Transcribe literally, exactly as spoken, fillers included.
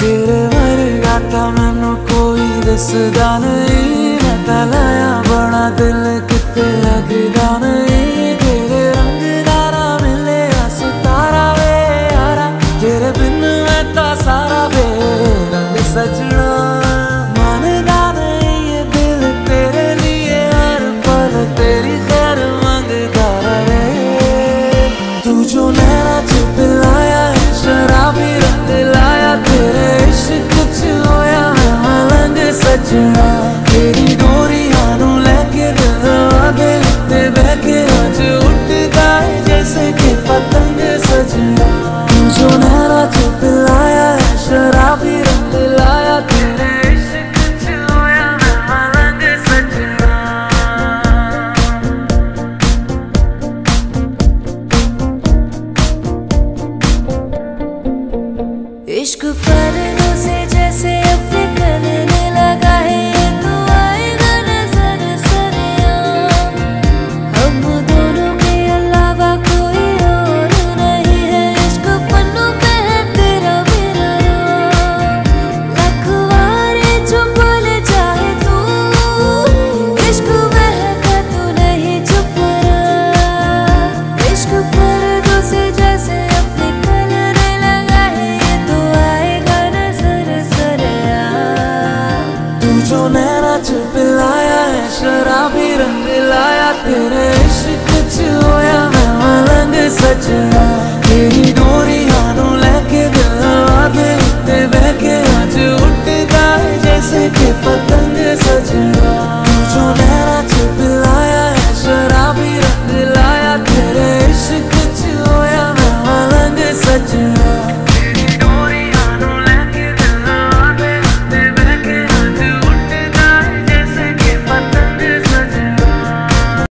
तेरे वर्गा ता मैनू कोई दसदा नहीं, मैं ता लाया बड़ा दिल किते लगदा नहीं। तेरे रंग दारा मिले सितारा वे यारा, तेरे बिन मैं ता सारा बेरंग सजना। मानदा नहीं ये दिल तेरे लिए हर पल तेरी खैर मंगदा रहे। तू जो नैना च पिलाया है शराबी रंग लाया, तेरे इश्क च होया मैं मलंग सजना। तेरी डोरियां नू लेके दिल आगे ते बहके अज उठदा है जैसे कि पतंग सजना। तू जो नैना च पिलाया है शराबी रंग लाया, तेरे इश्क च होया मैं मलंग सजना। इश्क पर्दों से जैसे अपने करने लगा है, तो आएगा नजर सरेआम। हम दोनों के अलावा कोई और नहीं है, इश्क पन्नों पे है तेरा मेरा नाम। लखवारे जो बोले चाहे तू, इश्क महका तू नहीं चुप रहा। इश्क पर्दों से जैसे अपने करने लगा है, ये तो आएगा नजर सरेआम। तू जो नैना च पिलाया है शराबी रंग लाया, तेरे इश्क च होया मैं मलंग सजना।